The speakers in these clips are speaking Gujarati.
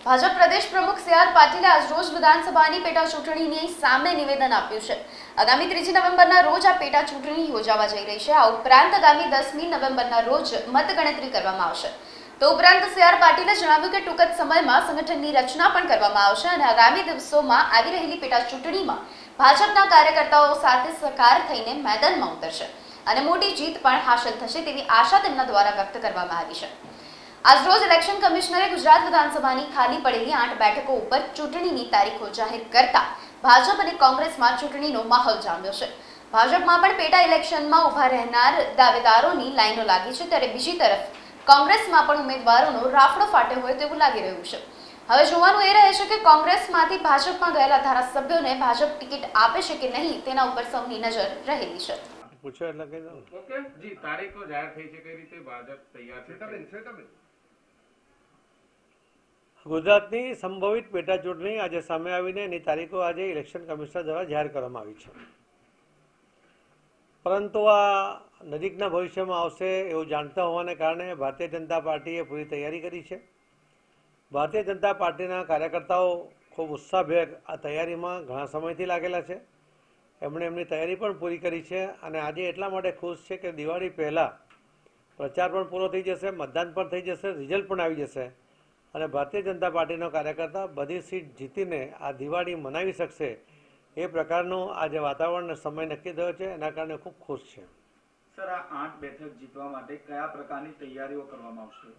ભાજપ પ્રદેશ પ્રમુખ સી.આર. પાટીલે આજરોજ વિધાનસભાની પેટા ચૂંટણીની સામે નિવેદન આપ્યું છે। આગામી 3 નવેમ્બરના રોજ આ પેટા ચૂંટણી યોજાવા જઈ રહી છે। આ ઉપરાંત આગામી 10મી નવેમ્બરના રોજ મતગણતરી કરવામાં આવશે। તો ઉપરાંત સી.આર. પાટીલે જણાવ્યું કે ટૂંક જ સમયમાં સંગઠનની રચના પણ કરવામાં આવશે અને આગામી દિવસોમાં આવી રહેલી પેટા ચૂંટણીમાં ભાજપના કાર્યકર્તાઓ સાથે સહકાર થઈને મેદાનમાં ઉતરશે અને મોટી જીત પણ હાંસલ થશે તેવી આશા તેમના દ્વારા વ્યક્ત કરવામાં આવી છે। આજરોજ ઇલેક્શન કમિશનરે ગુજરાત વિધાનસભાની ખાલી પડેલી 8 બેઠકો ઉપર ચૂંટણીની તારીખો જાહેર કરતા ભાજપ અને કોંગ્રેસમાં ચૂંટણીનો માહોલ જામ્યો છે। ભાજપમાં પણ પેટા ઇલેક્શનમાં ઊભા રહેનાર દાવેદારોની લાઈનો લાગી છે, ત્યારે બીજી તરફ કોંગ્રેસમાં પણ ઉમેદવારોનો રાફડો ફાટ્યો હોય તેવું લાગી રહ્યું છે। હવે જોવાનું એ રહે છે કે કોંગ્રેસમાંથી ભાજપમાં ગયેલા ધારાસભ્યોને ભાજપ ટિકિટ આપે છે કે નહીં, તેના ઉપર સૌની નજર રહેલી છે। પૂછો એટલે કહી દઉં। ઓકે જી, તારીખો જાહેર થઈ છે, કઈ રીતે ભાજપ તૈયાર છે? ગુજરાતની સંભવિત પેટા ચૂંટણી આજે સામે આવીને એની તારીખો આજે ઇલેક્શન કમિશનર દ્વારા જાહેર કરવામાં આવી છે, પરંતુ આ નજીકના ભવિષ્યમાં આવશે એવું જાણતા હોવાને કારણે ભારતીય જનતા પાર્ટીએ પૂરી તૈયારી કરી છે। ભારતીય જનતા પાર્ટીના કાર્યકર્તાઓ ખૂબ ઉત્સાહભેર આ તૈયારીમાં ઘણા સમયથી લાગેલા છે। એમણે એમની તૈયારી પણ પૂરી કરી છે અને આજે એટલા માટે ખુશ છે કે દિવાળી પહેલાં પ્રચાર પણ પૂરો થઈ જશે, મતદાન પણ થઈ જશે, રિઝલ્ટ પણ આવી જશે અને ભારતીય જનતા પાર્ટીનો કાર્યકર્તા બધી સીટ જીતીને આ દિવાળી મનાવી શકશે એ પ્રકારનું આજે વાતાવરણ સમય નક્કી થયો છે, એના કારણે ખૂબ ખુશ છે। સર, આ 8 બેઠક જીતવા માટે કયા પ્રકારની તૈયારીઓ કરવામાં આવશે?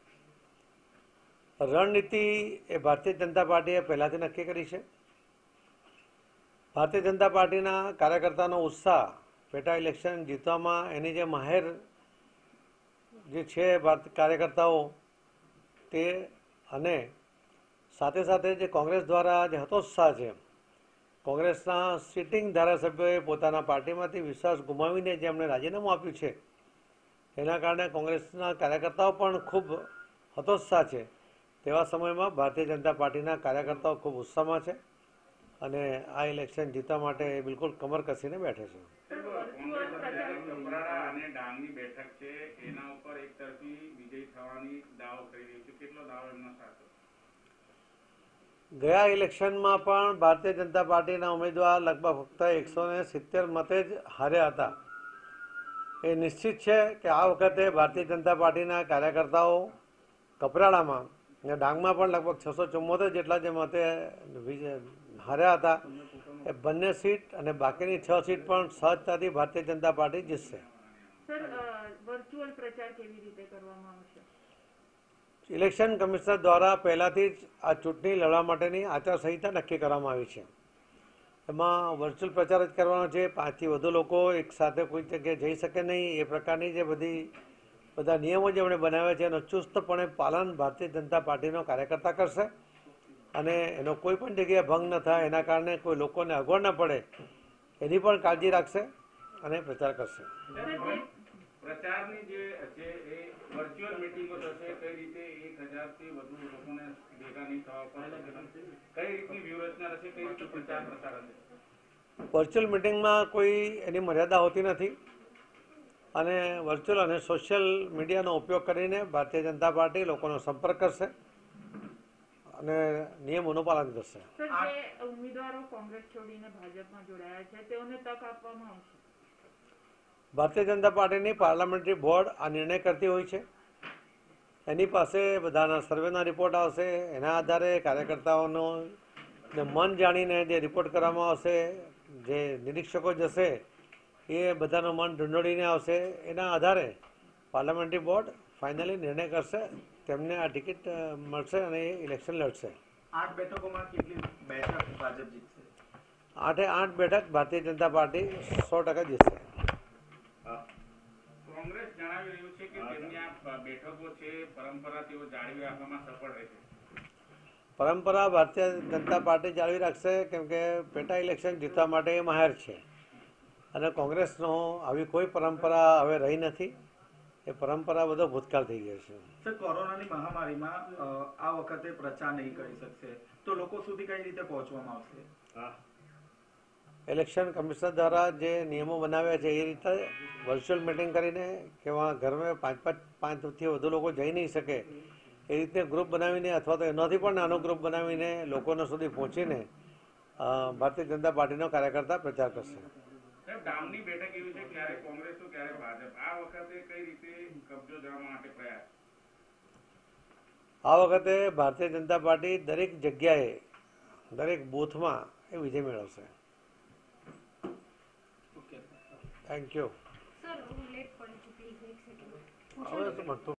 રણનીતિ એ ભારતીય જનતા પાર્ટીએ પહેલાંથી નક્કી કરી છે। ભારતીય જનતા પાર્ટીના કાર્યકર્તાનો ઉત્સાહ પેટા ઇલેક્શન જીતવામાં એની જે માહેર જે છે કાર્યકર્તાઓ તે અને સાથે સાથે જે કોંગ્રેસ દ્વારા જે હતોત્સાહ છે, કોંગ્રેસના સિટિંગ ધારાસભ્યોએ પોતાના પાર્ટીમાંથી વિશ્વાસ ગુમાવીને જે એમણે રાજીનામું આપ્યું છે એના કારણે કોંગ્રેસના કાર્યકર્તાઓ પણ ખૂબ હતોત્સાહ છે। તેવા સમયમાં ભારતીય જનતા પાર્ટીના કાર્યકર્તાઓ ખૂબ ઉત્સાહમાં છે અને આ ઇલેક્શન જીતવા માટે બિલકુલ કમર કસીને બેઠે છે। કપરાડા અને ડાંગની બેઠક છે, એના ઉપર એક તરફી વિજય થવાની દાવો કરી રહ્યું છે, કેટલો દાવો એમનો સાચો? ગયા ઇલેક્શનમાં પણ ભારતીય જનતા પાર્ટીના ઉમેદવાર લગભગ ફક્ત 170 મતે જ હાર્યા હતા। એ નિશ્ચિત છે કે આ વખતે ભારતીય જનતા પાર્ટીના કાર્યકર્તાઓ કપરાડામાં અને ડાંગમાં પણ લગભગ 674 જેટલા જે મતે હાર્યા હતા એ બંને સીટ અને બાકીની 6 સીટ પણ સહજતાથી ભારતીય જનતા પાર્ટી જીતશે। સર, વર્ચ્યુઅલ પ્રચાર કેવી રીતે કરવામાં આવશે? ઇલેક્શન કમિશનર દ્વારા પહેલાંથી જ આ ચૂંટણી લડવા માટેની આચારસંહિતા નક્કી કરવામાં આવી છે। એમાં વર્ચ્યુઅલ પ્રચાર જ કરવાનો છે, 5થી વધુ લોકો એકસાથે કોઈ જગ્યાએ જઈ શકે નહીં, એ પ્રકારની જે બધા નિયમો જે એમણે બનાવ્યા છે એનું ચુસ્તપણે પાલન ભારતીય જનતા પાર્ટીનો કાર્યકર્તા કરશે અને એનો કોઈ પણ જગ્યાએ ભંગ ન થાય એના કારણે કોઈ લોકોને અગવડ ન પડે એની પણ કાળજી રાખશે અને પ્રચાર કરશે। પ્રચારની જે છે એ વર્ચ્યુઅલ મીટિંગો થશે, કઈ રીતે 1000થી વધુ લોકોને ભેગા નહીં થવા પડે, કઈ રીતની વ્યૂહરચના રહેશે, કઈ રીતે પ્રચાર પ્રસાર હશે? વર્ચ્યુઅલ મિટિંગમાં કોઈ એની મર્યાદા હોતી નથી અને વર્ચ્યુઅલ અને સોશિયલ મીડિયાનો ઉપયોગ કરીને ભારતીય જનતા પાર્ટી લોકોનો સંપર્ક કરશે અને નિયમોનું પાલન કરશે। સર, જે ઉમેદવારો કોંગ્રેસ છોડીને ભાજપમાં જોડાયા છે તેઓને તક આપવામાં આવશે? ભારતીય જનતા પાર્ટીની પાર્લામેન્ટરી બોર્ડ આ નિર્ણય કરતી હોય છે। એની પાસે બધાના સર્વેના રિપોર્ટ આવશે, એના આધારે કાર્યકર્તાઓનો મન જાણીને જે રિપોર્ટ કરવામાં આવશે, જે નિરીક્ષકો જશે એ બધાનું મન ઢૂંઢોળીને આવશે, એના આધારે પાર્લામેન્ટરી બોર્ડ ફાઇનલી નિર્ણય કરશે, તેમને આ ટિકિટ મળશે અને એ ઇલેક્શન લડશે। 8 બેઠકોમાં કેટલી બેઠક ભાજપ જીતશે? 8 બેઠક ભારતીય જનતા પાર્ટી 100% જીતશે। કોંગ્રેસ જણાવી રહ્યું છે કે તેમની આ બેઠકો છે પરંપરા તેઓ જાળવી રાખવામાં સફળ રહેશે। પરંપરા ભારતીય જનતા પાર્ટી જાળવી રાખશે કેમ કે પેટા ઇલેક્શન જીતવા માટે એ માહેર છે અને કોંગ્રેસનો આવી કોઈ પરંપરા હવે રહી નથી, એ પરંપરા બધો ભૂતકાળ થઈ ગયો છે। સર, કોરોનાની મહામારીમાં આ વખતે પ્રચાર નહીં કરી શકશે તો લોકો સુધી કઈ રીતે પહોંચવામાં આવશે? ઇલેક્શન કમિશનર દ્વારા જે નિયમો બનાવ્યા છે એ રીતે વર્ચ્યુઅલ મિટિંગ કરીને કે ઘરમાં 5થી વધુ લોકો જઈ નહીં શકે એ રીતે ગ્રુપ બનાવીને અથવા તો એનાથી પણ નાનો ગ્રુપ બનાવીને લોકોના સુધી પહોંચીને ભારતીય જનતા પાર્ટીનો કાર્યકર્તા પ્રચાર કરશે. સાહેબ, ડામની બેઠક એવી છે ક્યારે કોંગ્રેસ તો ક્યારે ભાજપ, આ વખતે કઈ રીતે કબજો જવા માટે પ્રયાસ? આ વખતે ભારતીય જનતા પાર્ટી દરેક જગ્યાએ દરેક બૂથમાં એ વિજય મેળવશે. Thank you. સર હું લેટ પડી છું પ્લીઝ એક સેકન્ડ હવે તો મળતું